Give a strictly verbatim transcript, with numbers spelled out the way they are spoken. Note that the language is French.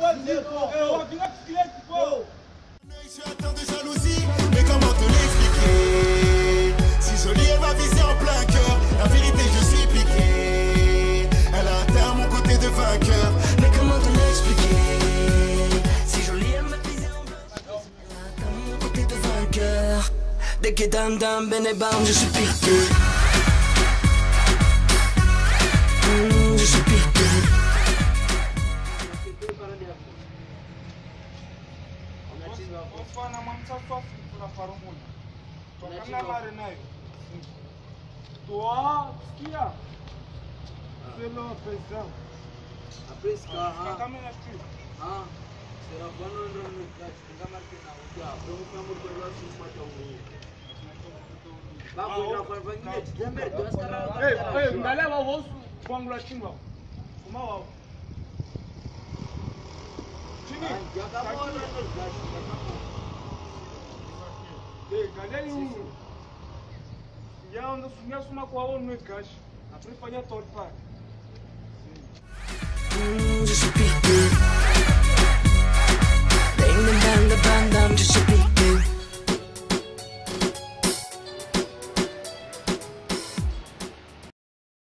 Je suis atteint de jalousie, mais comment te l'expliquer? Si jolie, elle m'a visé en plein cœur. La vérité, je suis piqué. Elle a atteint mon côté de vainqueur. Mais comment te l'expliquer? Si jolie, elle m'a visé en plein cœur. Elle a atteint mon côté de vainqueur. Dès que dam dam, ben et bam, je suis piqué. Mmh, je suis piqué. Fana mamsa sofi kuna farumuni. Tokamna mare nayo. Toa sikia. Selo pesa. Apreska. Kama na street. Ah. Será bueno no cash. Tenga marque na uja. Promo promo por la suma ta uni. Ba ko na far bangi. Demer dos kara. Eh, eh, ngale wa wosu kwangula chingwa. Kuma wao. Chini. Ya ka mo no cash. Galera, já anda sumindo uma com a outra no caixa. A prefeitura toda para. Je suis piqué.